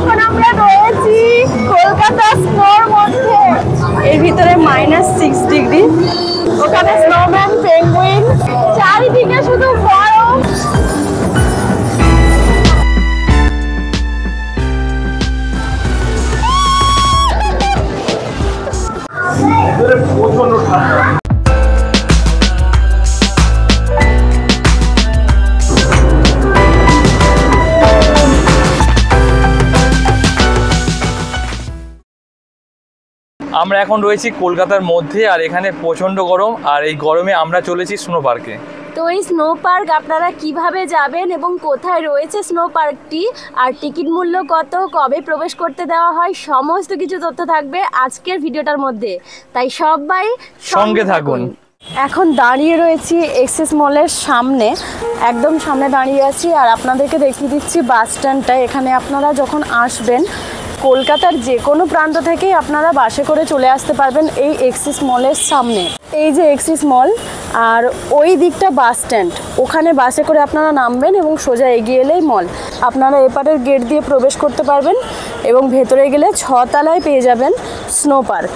এখন আমরা রয়েছি কলকাতা স্নোর মধ্যে। এর ভিতরে -6 ডিগ্রি, ওখানে স্নোম্যান, পেঙ্গুইন, চারিদিকে শুধু বরফ। প্রচন্ড ঠান্ডা। আমরা এখন রয়েছি কলকাতার মধ্যে, আর এখানে প্রচণ্ড গরম, আর এই গরমে আমরা চলেছি স্নো পার্কে। তো এই স্নো পার্ক আপনারা কিভাবে যাবেন এবং কোথায় রয়েছে স্নো পার্কটি, আর টিকিট মূল্য কত, কবে প্রবেশ করতে দেওয়া হয়, সমস্ত কিছু তথ্য থাকবে আজকের ভিডিওটার মধ্যে, তাই সবাই সঙ্গে থাকুন। এখন দাঁড়িয়ে রয়েছি এক্সিস মলের সামনে, একদম সামনে দাঁড়িয়ে আছি, আর আপনাদেরকে দেখিয়ে দিচ্ছি বাস স্ট্যান্ডটা। এখানে আপনারা যখন আসবেন কলকাতার যে কোনো প্রান্ত থেকেই আপনারা বাসে করে চলে আসতে পারবেন এই এক্সিস মলের সামনে। এই যে এক্সিস মল, আর ওই দিকটা বাস স্ট্যান্ড, ওখানে বাসে করে আপনারা নামবেন এবং সোজা এগিয়ে এলেই মল। আপনারা এপারের গেট দিয়ে প্রবেশ করতে পারবেন এবং ভেতরে গেলে 6 তলায় পেয়ে যাবেন স্নো পার্ক।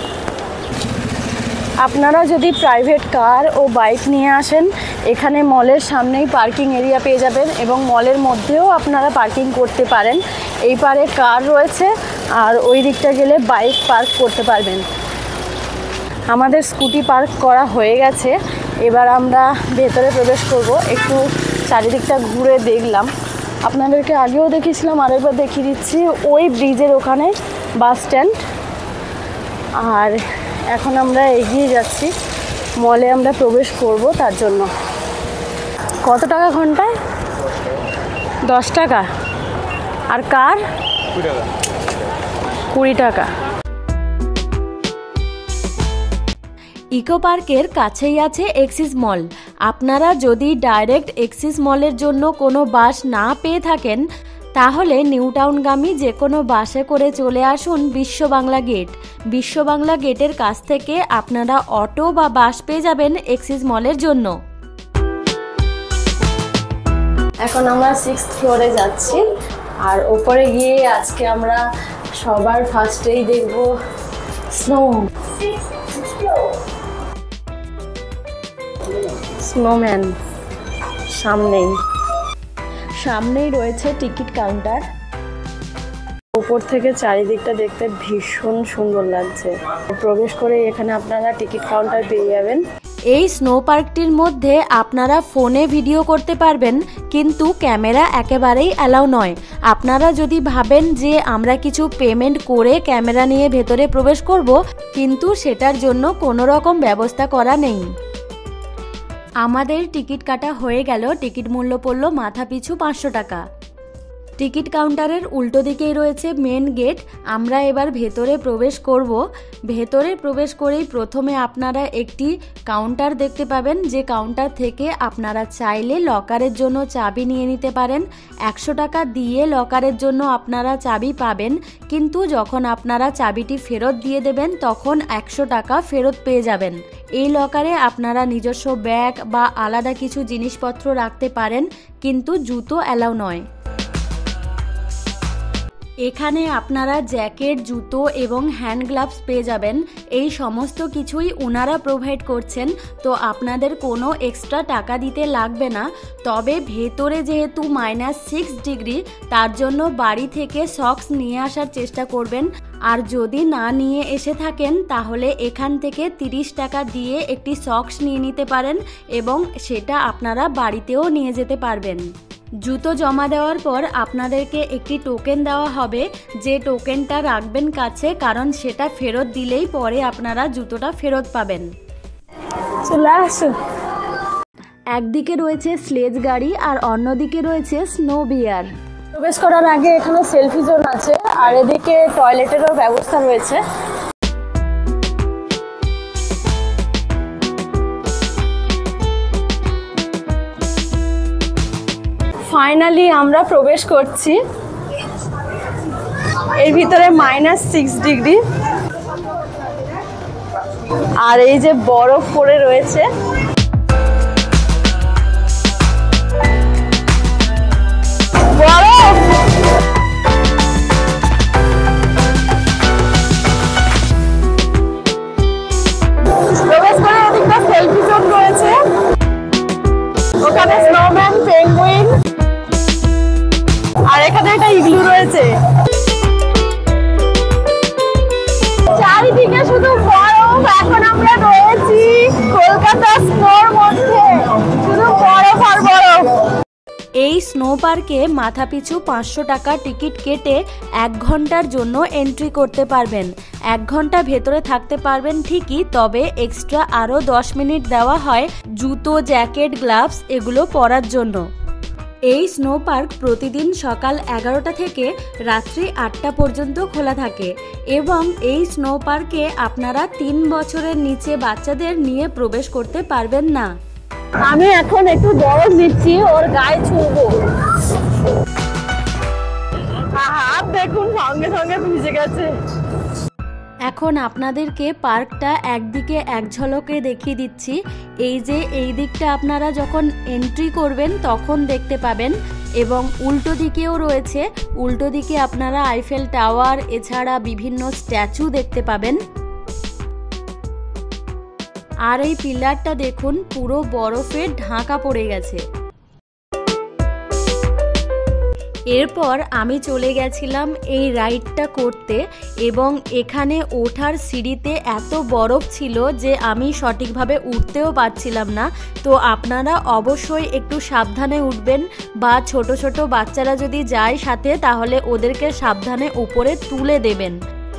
আপনারা যদি প্রাইভেট কার ও বাইক নিয়ে আসেন, এখানে মলের সামনেই পার্কিং এরিয়া পেয়ে যাবেন এবং মলের মধ্যেও আপনারা পার্কিং করতে পারেন। এই পারে কার রয়েছে, আর ওই দিকটা গেলে বাইক পার্ক করতে পারবেন। আমাদের স্কুটি পার্ক করা হয়ে গেছে, এবার আমরা ভেতরে প্রবেশ করব। একটু চারিদিকটা ঘুরে দেখলাম, আপনাদেরকে আগেও দেখিয়েছিলাম, আরেকবার দেখিয়ে দিচ্ছি। ওই ব্রিজের ওখানে বাস স্ট্যান্ড, আর এখন আমরা এগিয়ে যাচ্ছি মলে আমরা প্রবেশ করব। তার জন্য কত টাকা ঘন্টায়? 10 টাকা। আর কার 20 টাকা। ইকো পার্কের কাছেই আছে এক্সিস মল। আপনারা যদি ডাইরেক্ট এক্সিস মলের জন্য কোনো বাস না পেয়ে থাকেন, তাহলে নিউ টাউনগামী যে কোনো বাসে করে চলে আসুন বিশ্ব বাংলা গেট। বিশ্ব বাংলা গেটের কাছ থেকে আপনারা অটো বা বাস পেয়ে যাবেন এক্সিস মলের জন্য। এখন আমরা 6th ফ্লোরে যাচ্ছি, আর ওপরে গিয়ে আজকে আমরা সবার ফার্স্টেই দেখব স্নোম্যান। সামনেই রয়েছে টিকিট কাউন্টার। উপর থেকে চারিদিকটা দেখতে ভীষণ সুন্দর লাগছে। প্রবেশ করে এখানে আপনারা টিকিট কাউন্টার পেয়ে যাবেন। এই স্নো পার্কটির মধ্যে আপনারা ফোনে ভিডিও করতে পারবেন, কিন্তু ক্যামেরা একেবারেই অ্যালাউ নয়। আপনারা যদি ভাবেন যে আমরা কিছু পেমেন্ট করে ক্যামেরা নিয়ে ভেতরে প্রবেশ করব, কিন্তু সেটার জন্য কোনো রকম ব্যবস্থা করা নেই। আমাদের টিকিট কাটা হয়ে গেল, টিকিট মূল্য পড়ল মাথাপিছু 500 টাকা। টিকিট কাউন্টারের উল্টো দিকেই রয়েছে মেন গেট। আমরা এবার ভেতরে প্রবেশ করব। ভেতরে প্রবেশ করেই প্রথমে আপনারা একটি কাউন্টার দেখতে পাবেন, যে কাউন্টার থেকে আপনারা চাইলে লকারের জন্য চাবি নিয়ে নিতে পারেন। 100 টাকা দিয়ে লকারের জন্য আপনারা চাবি পাবেন, কিন্তু যখন আপনারা চাবিটি ফেরত দিয়ে দেবেন তখন 100 টাকা ফেরত পেয়ে যাবেন। এই লকারে আপনারা নিজস্ব ব্যাগ বা আলাদা কিছু জিনিসপত্র রাখতে পারেন, কিন্তু জুতো অ্যালাউ নয়। এখানে আপনারা জ্যাকেট, জুতো এবং হ্যান্ড গ্লাভস পেয়ে যাবেন। এই সমস্ত কিছুই ওনারা প্রোভাইড করছেন, তো আপনাদের কোনো এক্সট্রা টাকা দিতে লাগবে না। তবে ভেতরে যেহেতু -6 ডিগ্রি, তার জন্য বাড়ি থেকে সক্স নিয়ে আসার চেষ্টা করবেন। আর যদি না নিয়ে এসে থাকেন, তাহলে এখান থেকে 30 টাকা দিয়ে একটি সক্স নিয়ে নিতে পারেন এবং সেটা আপনারা বাড়িতেও নিয়ে যেতে পারবেন। জুতো জমা দেওয়ার পর আপনাদেরকে একটি টোকেন দেওয়া হবে, যে টোকেনটা রাখবেন কাছে, কারণ সেটা ফেরত দিলেই পরে আপনারা জুতোটা ফেরত পাবেন। চলে আসুন। একদিকে রয়েছে স্লেজ গাড়ি আর অন্যদিকে রয়েছে স্নো বিয়ার। প্রবেশ করার আগে এখানে সেলফি জোন আছে, আর এদিকে টয়লেটেরও ব্যবস্থা রয়েছে। ফাইনালি আমরা প্রবেশ করছি। এর ভিতরে -6 ডিগ্রি, আর এই যে বরফ পড়ে রয়েছে। বরফ লাগছে। চারিদিকে শুধু বরফ। এখন আমরা রয়েছি কলকাতা স্নোর মধ্যে, শুধু বরফ আর বরফ। এই স্নো পার্কে মাথাপিছু 500 টাকা টিকিট কেটে 1 ঘন্টার জন্য এন্ট্রি করতে পারবেন। 1 ঘন্টা ভেতরে থাকতে পারবেন ঠিকই, তবে এক্সট্রা আরও 10 মিনিট দেওয়া হয় জুতো, জ্যাকেট, গ্লাভস এগুলো পরার জন্য। এই স্নো পার্ক প্রতিদিন সকাল 11টা থেকে রাত্রি 8টা পর্যন্ত খোলা থাকে এবং এই স্নো পার্কে আপনারা 3 বছরের নিচে বাচ্চাদের নিয়ে প্রবেশ করতে পারবেন না। আমি এখন একটু বরফ নিচ্ছি, ওর গায়ে ছুঁবো। হাত দেখুন সঙ্গে সঙ্গে ভিজে গেছে। এখন আপনাদেরকে পার্কটা একদিকে এক ঝলকে দেখিয়ে দিচ্ছি। এই যে এই দিকটা আপনারা যখন এন্ট্রি করবেন তখন দেখতে পাবেন এবং উল্টো দিকেও রয়েছে। উল্টো দিকে আপনারা আইফেল টাওয়ার এছাড়া বিভিন্ন স্ট্যাচু দেখতে পাবেন। আর এই পিলারটা দেখুন পুরো বরফে ঢাকা পড়ে গেছে। এরপর আমি চলে গেছিলাম এই রাইডটা করতে এবং এখানে ওঠার সিঁড়িতে এত বরফ ছিল যে আমি সঠিকভাবে উঠতেও পারছিলাম না। তো আপনারা অবশ্যই একটু সাবধানে উঠবেন, বা ছোট ছোট বাচ্চারা যদি যায় সাথে তাহলে ওদেরকে সাবধানে উপরে তুলে দেবেন।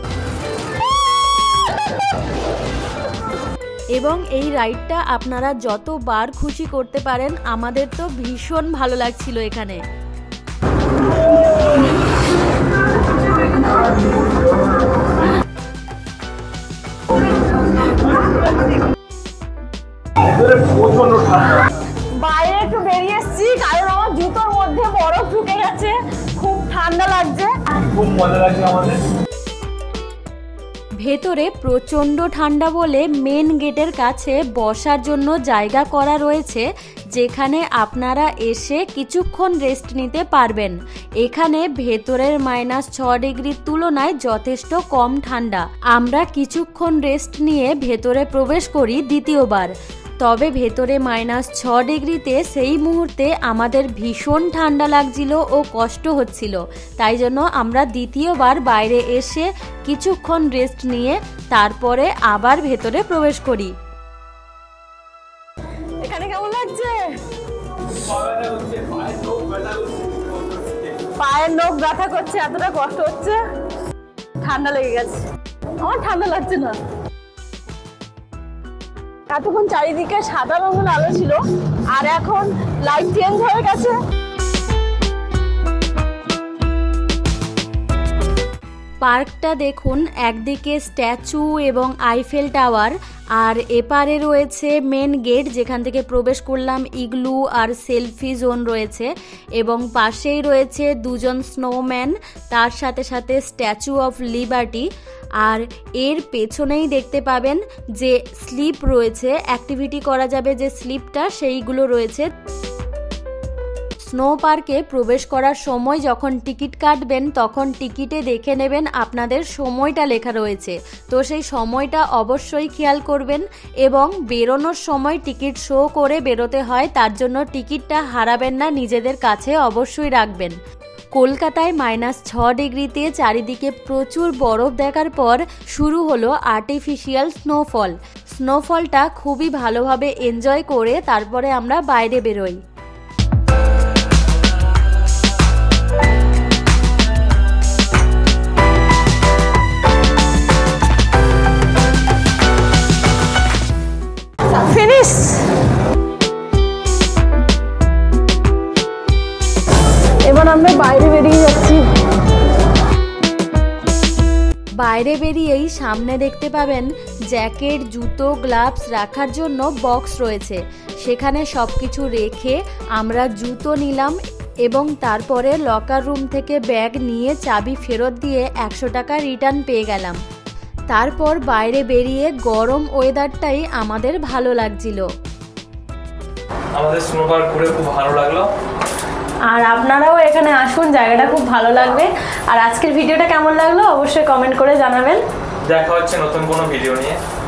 এবং এই রাইডটা আপনারা যতবার খুশি করতে পারেন। আমাদের তো ভীষণ ভালো লাগছিল এখানে। বাইরে একটু বেরিয়ে এসেছি কারণ আমার জুতোর মধ্যে বরফ ঢুকে গেছে, খুব ঠান্ডা লাগছে। খুব মজা লাগছে আমাদের। ভেতরে প্রচণ্ড ঠান্ডা বলে মেন গেটের কাছে বসার জন্য জায়গা করা রয়েছে, যেখানে আপনারা এসে কিছুক্ষণ রেস্ট নিতে পারবেন। এখানে ভেতরের -6 ডিগ্রির তুলনায় যথেষ্ট কম ঠান্ডা। আমরা কিছুক্ষণ রেস্ট নিয়ে ভেতরে প্রবেশ করি দ্বিতীয়বার। তবে ভেতরে -6 ডিগ্রিতে সেই মুহূর্তে আমাদের ভীষণ ঠান্ডা লাগছিল ও কষ্ট হচ্ছিল, তাই জন্য আমরা দ্বিতীয়বার বাইরে এসে কিছুক্ষণ রেস্ট নিয়ে তারপরে আবার ভেতরে প্রবেশ করি। এখানে কেমন লাগছে? পায়ের নখ ব্যথা করছে, এতটা কষ্ট হচ্ছে, ঠান্ডা লেগে গেছে। আমার ঠান্ডা লাগছে না। এতক্ষণ চারিদিকে সাদা রঙের আলো ছিল আর এখন লাইট চেঞ্জ হয়ে গেছে। পার্কটা দেখুন, একদিকে স্ট্যাচু এবং আইফেল টাওয়ার, আর এপারে রয়েছে মেন গেট যেখান থেকে প্রবেশ করলাম ইগলু আর সেলফি জোন রয়েছে, এবং পাশেই রয়েছে দুজন স্নোম্যান, তার সাথে সাথে স্ট্যাচু অফ লিবার্টি। আর এর পেছনেই দেখতে পাবেন যে স্লিপ রয়েছে, অ্যাক্টিভিটি করা যাবে যে স্লিপটা, সেইগুলো রয়েছে। স্নো পার্কে প্রবেশ করার সময় যখন টিকিট কাটবেন তখন টিকিটে দেখে নেবেন আপনাদের সময়টা লেখা রয়েছে, তো সেই সময়টা অবশ্যই খেয়াল করবেন এবং বেরোনোর সময় টিকিট শো করে বেরোতে হয়, তার জন্য টিকিটটা হারাবেন না, নিজেদের কাছে অবশ্যই রাখবেন। কলকাতায় -6 ডিগ্রিতে চারিদিকে প্রচুর বরফ দেখার পর শুরু হলো আর্টিফিশিয়াল স্নোফল। স্নোফলটা খুবই ভালোভাবে এনজয় করে তারপরে আমরা বাইরে বেরোই। ফিনিশ। এবার আমরা বাইরে বেরিয়ে যাচ্ছি। বাইরে বেরিয়েই সামনে দেখতে পাবেন জ্যাকেট, জুতো, গ্লাভস রাখার জন্য বক্স রয়েছে। সেখানে সব কিছু রেখে আমরা জুতো নিলাম এবং তারপরে লকার রুম থেকে ব্যাগ নিয়ে চাবি ফেরত দিয়ে 100 টাকা রিটার্ন পেয়ে গেলাম। তারপর বাইরে বেরিয়ে গরম ওয়েদারটাই আমাদের ভালো লাগছিল। আমাদের স্নো পার্ক ঘুরে খুব ভালো লাগলো, আর আপনারাও এখানে আসুন, জায়গাটা খুব ভালো লাগবে। আর আজকের ভিডিওটা কেমন লাগলো অবশ্যই কমেন্ট করে জানাবেন। দেখা হচ্ছে নতুন কোনো ভিডিও নিয়ে।